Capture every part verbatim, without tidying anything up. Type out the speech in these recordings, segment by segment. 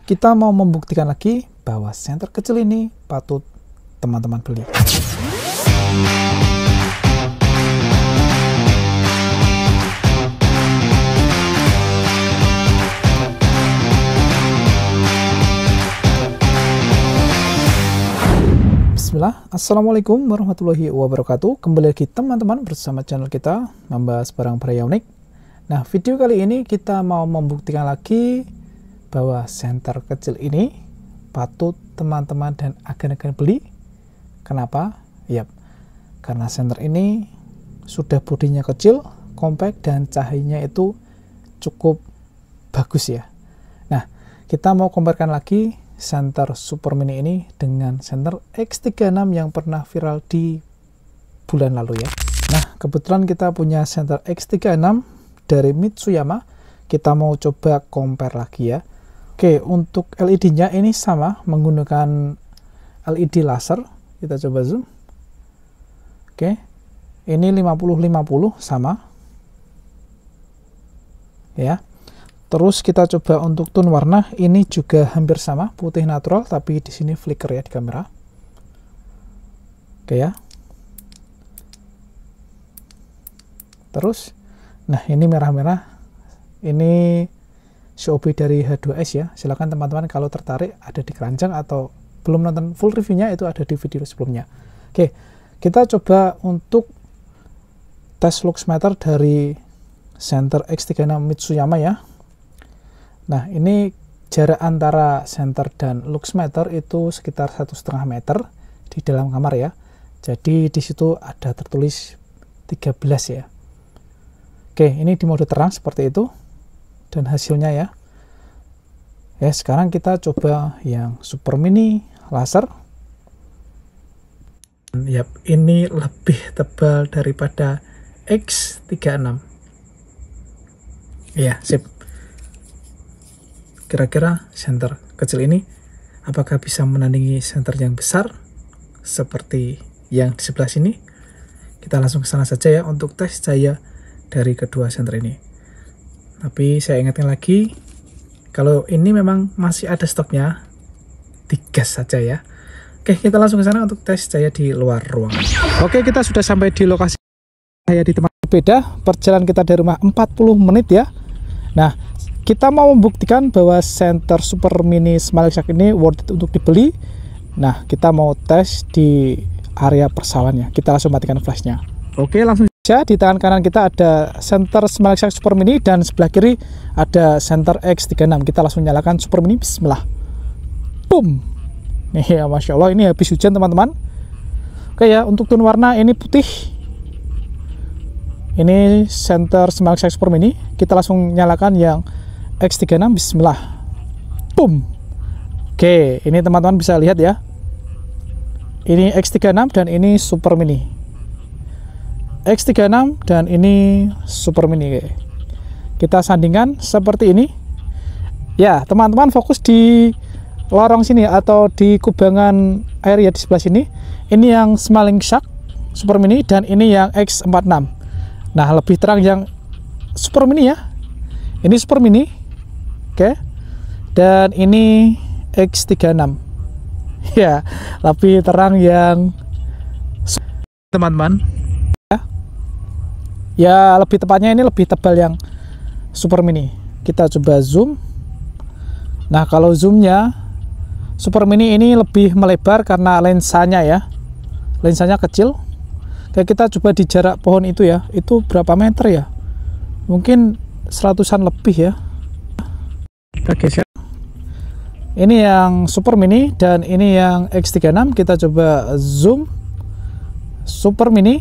kita mau membuktikan lagi bahwa senter kecil ini patut teman-teman beli. Bismillah, Assalamualaikum warahmatullahi wabarakatuh. Kembali lagi teman-teman bersama channel kita membahas barang-barang unik. Nah, video kali ini kita mau membuktikan lagi bahwa senter kecil ini patut teman-teman dan agen-agen beli. Kenapa? Yap, karena senter ini sudah bodinya kecil, compact, dan cahayanya itu cukup bagus ya. Nah, kita mau comparekan lagi senter Super Mini ini dengan senter X tiga enam yang pernah viral di bulan lalu ya. Nah, kebetulan kita punya senter X tiga enam dari Mitsuyama. Kita mau coba compare lagi ya. Oke, untuk L E D-nya ini sama, menggunakan L E D laser. Kita coba zoom. Oke, ini lima puluh lima puluh sama ya. Terus kita coba untuk tone warna, ini juga hampir sama, putih natural, tapi di sini flicker ya di kamera. Oke ya. Terus, nah ini merah-merah, ini C O B dari H dua S ya. Silahkan teman-teman kalau tertarik, ada di keranjang atau belum nonton full reviewnya, itu ada di video sebelumnya. Oke, kita coba untuk tes luxmeter dari senter X tiga enam Mitsuyama ya. Nah, ini jarak antara senter dan luxmeter itu sekitar satu setengah meter di dalam kamar ya. Jadi di situ ada tertulis tiga belas ya. Oke, ini di mode terang seperti itu dan hasilnya ya. Ya, sekarang kita coba yang Super Mini laser. Yap, ini lebih tebal daripada X tiga enam. Ya, sip. Kira-kira senter kecil ini apakah bisa menandingi senter yang besar seperti yang di sebelah sini? Kita langsung ke sana saja ya untuk tes cahaya dari kedua senter ini. Tapi saya ingatkan lagi, kalau ini memang masih ada stoknya, digas saja ya. Oke, kita langsung ke sana untuk tes cahaya di luar ruangan. Oke, kita sudah sampai di lokasi cahaya di tempat berbeda. Perjalanan kita dari rumah empat puluh menit ya. Nah, kita mau membuktikan bahwa senter Super Mini Smile Exact ini worth it untuk dibeli. Nah, kita mau tes di area persawahannya. Kita langsung matikan flashnya. Oke, langsung saja. Di tangan kanan kita ada senter Smile Exact Super Mini dan sebelah kiri ada senter X tiga enam. Kita langsung nyalakan Super Mini. Bismillah. Boom. Nih ya, Masya Allah, ini habis hujan teman-teman. Oke ya, untuk tone warna ini putih. Ini senter Smile Exact Super Mini. Kita langsung nyalakan yang X tiga enam. Bismillah. Boom. Oke, ini teman-teman bisa lihat ya. Ini X tiga enam dan ini Super Mini. X tiga enam dan ini Super Mini. Kita sandingkan seperti ini. Ya, teman-teman fokus di lorong sini atau di kubangan air ya di sebelah sini. Ini yang Smile Exact Super Mini dan ini yang X empat enam. Nah, lebih terang yang Super Mini ya. Ini Super Mini. Oke. Dan ini X tiga enam. Ya, lebih terang yang teman-teman. Ya. Ya, lebih tepatnya ini lebih tebal yang Super Mini. Kita coba zoom. Nah, kalau zoomnya Super Mini ini lebih melebar karena lensanya ya. Lensanya kecil. Kayak kita coba di jarak pohon itu ya. Itu berapa meter ya? Mungkin seratusan lebih ya. Kita geser. Ini yang Super Mini dan ini yang X tiga enam. Kita coba zoom. Super Mini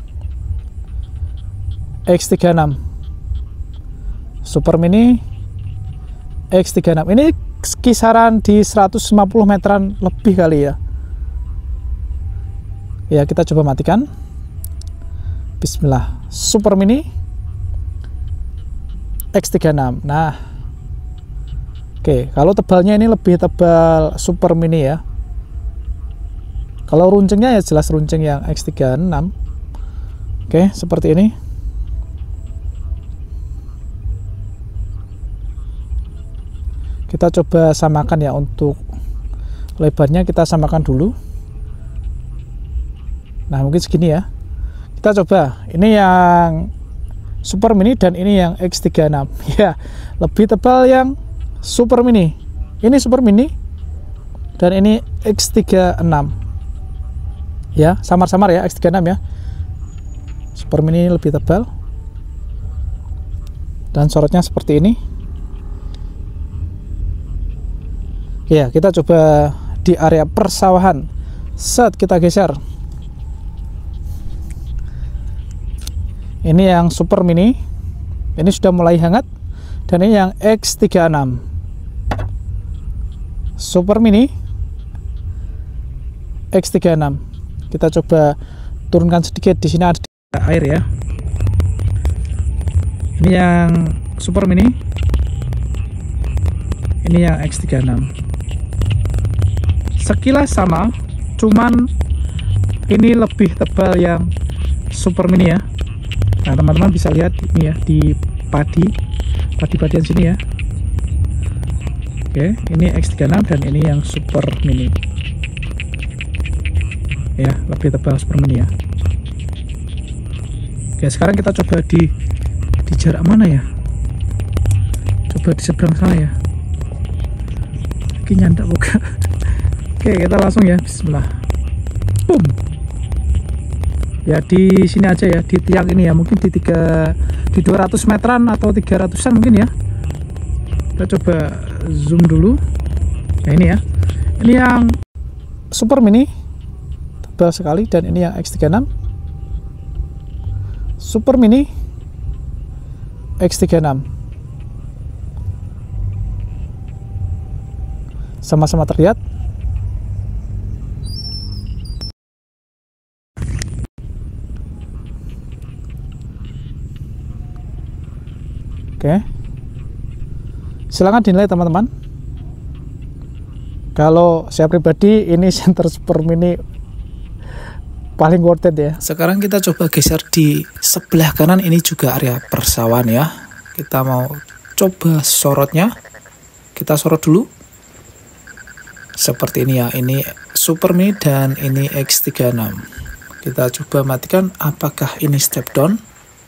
X tiga enam. Super Mini X tiga enam. Ini kisaran di seratus lima puluh meteran lebih kali ya. Ya, kita coba matikan. Bismillah. Super Mini X tiga enam. Nah, oke, kalau tebalnya ini lebih tebal Super Mini ya. Kalau runcingnya ya jelas runcing yang X tiga enam. Oke, seperti ini. Kita coba samakan ya, untuk lebarnya kita samakan dulu. Nah mungkin segini ya. Kita coba, ini yang Super Mini dan ini yang X tiga enam. Ya, lebih tebal yang Super Mini. Ini Super Mini dan ini X tiga enam. Ya, samar-samar ya, X tiga enam ya. Super Mini lebih tebal. Dan sorotnya seperti ini. Ya, kita coba di area persawahan. Set, kita geser. Ini yang Super Mini. Ini sudah mulai hangat. Dan ini yang X tiga enam. Super Mini X tiga enam. Kita coba turunkan sedikit. Di sini ada air ya. Ini yang Super Mini. Ini yang X tiga enam. Sekilas sama, cuman ini lebih tebal yang Super Mini ya. Nah teman-teman bisa lihat ini ya, di padi padi-padian sini ya. Oke, ini X tiga enam dan ini yang Super Mini. Ya, lebih tebal Super Mini ya. Oke, sekarang kita coba di di jarak mana ya? Coba di seberang sana ya. Ini nyandak buka. Oke, kita langsung ya. Bismillah. Boom. Ya di sini aja ya, di tiang ini ya, mungkin di tiga di dua ratus meteran atau tiga ratusan mungkin ya. Kita coba zoom dulu. Nah ini ya, ini yang Super Mini tebal sekali, dan ini yang X tiga enam. Super Mini X tiga enam sama-sama terlihat. Oke, silahkan dinilai teman-teman. Kalau saya pribadi, ini senter Super Mini paling worth it ya. Sekarang kita coba geser di sebelah kanan. Ini juga area persawahan ya. Kita mau coba sorotnya. Kita sorot dulu. Seperti ini ya. Ini Super Mini dan ini X tiga enam. Kita coba matikan. Apakah ini step down?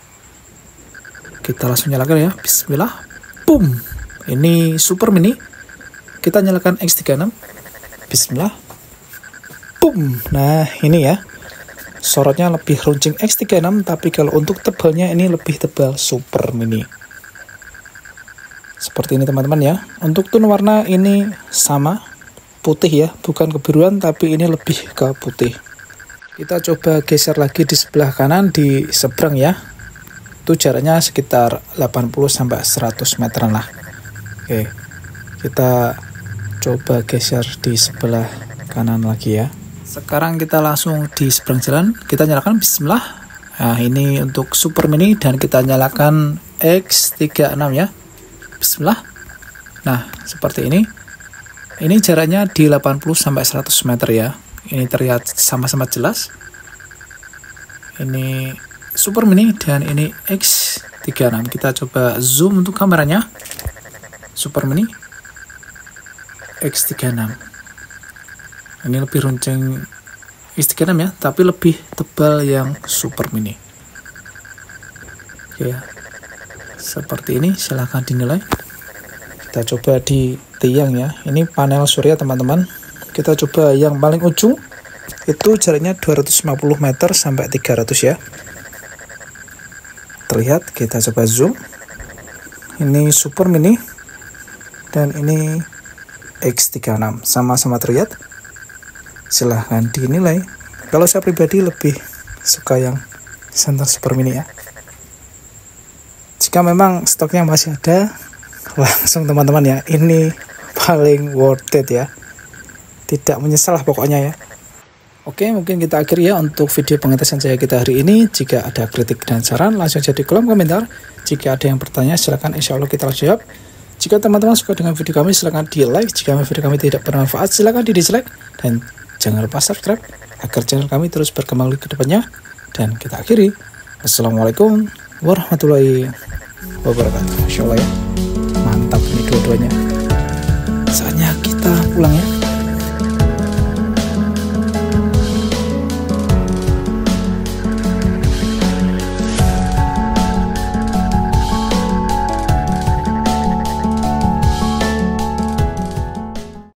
Kita langsung nyalakan ya. Bismillah. Boom. Ini Super Mini. Kita nyalakan X tiga enam. Bismillah. Boom. Nah ini ya, sorotnya lebih runcing X tiga enam, tapi kalau untuk tebalnya ini lebih tebal Super Mini. Seperti ini teman-teman ya. Untuk tone warna ini sama, putih ya, bukan kebiruan, tapi ini lebih ke putih. Kita coba geser lagi di sebelah kanan, di seberang ya. Itu jaraknya sekitar delapan puluh sampai seratus meteran lah. Oke, kita coba geser di sebelah kanan lagi ya. Sekarang kita langsung di seberang jalan. Kita nyalakan Bismillah. Nah ini untuk Super Mini, dan kita nyalakan X tiga enam ya. Bismillah. Nah seperti ini. Ini jaraknya di delapan puluh sampai seratus meter ya. Ini terlihat sama-sama jelas. Ini Super Mini dan ini X tiga enam. Kita coba zoom untuk kameranya. Super Mini X tiga enam. Ini lebih runcing X tiga enam ya, tapi lebih tebal yang Super Mini. Oke ya, seperti ini. Silahkan dinilai. Kita coba di tiang ya. Ini panel surya teman-teman. Kita coba yang paling ujung. Itu jaraknya dua ratus lima puluh meter sampai tiga ratus ya. Terlihat. Kita coba zoom. Ini Super Mini dan ini X tiga enam. Sama-sama terlihat. Silahkan dinilai. Kalau saya pribadi lebih suka yang senter Super Mini ya. Jika memang stoknya masih ada, langsung teman-teman ya. Ini paling worth it ya. Tidak menyesal lah pokoknya ya. Oke, mungkin kita akhiri ya untuk video pengetesan saya kita hari ini. Jika ada kritik dan saran, langsung aja di kolom komentar. Jika ada yang bertanya, silakan, insya Allah kita jawab. Jika teman-teman suka dengan video kami, silakan di like. Jika video kami tidak bermanfaat, silakan di dislike. Dan jangan lupa subscribe agar channel kami terus berkembang ke depannya. Dan kita akhiri. Wassalamualaikum warahmatullahi wabarakatuh. Insya Allah ya. Mantap ini dua-duanya. saatnya kita pulang ya.